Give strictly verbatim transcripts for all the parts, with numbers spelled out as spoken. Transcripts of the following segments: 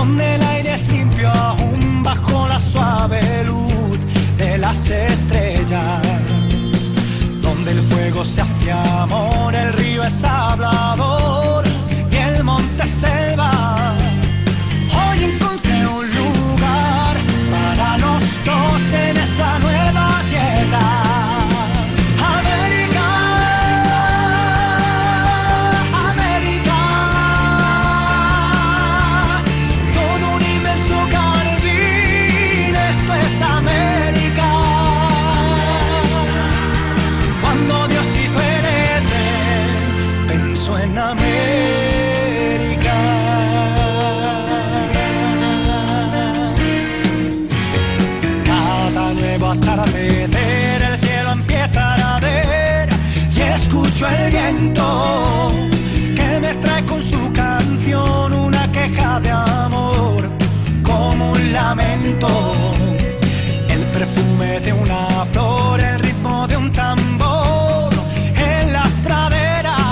donde el aire es limpio aún bajo la suave luz de las estrellas, donde el fuego se hace amor, el río es hablador y el monte es selva. Hoy encontré un lugar para los dos en esta nueva tierra. En América, cada nuevo atardecer el cielo empieza a arder y escucho el viento que me trae con su canción una queja de amor como un lamento, el perfume de una flor, el ritmo de un tambor en las praderas.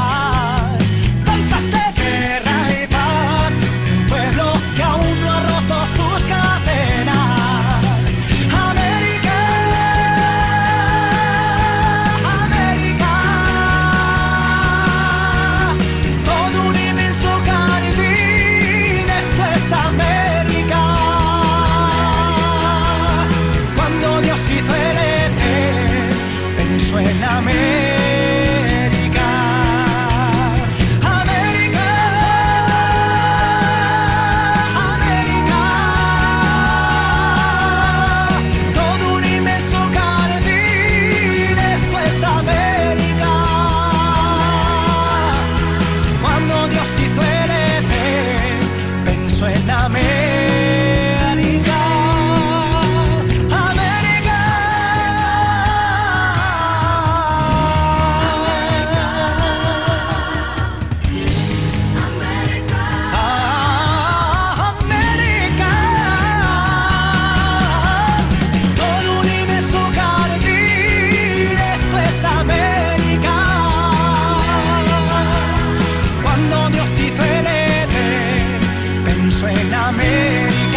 En América, América, América, todo un inmenso jardín, esto es América. Cuando Dios hizo el Edén, pensó en América. En América.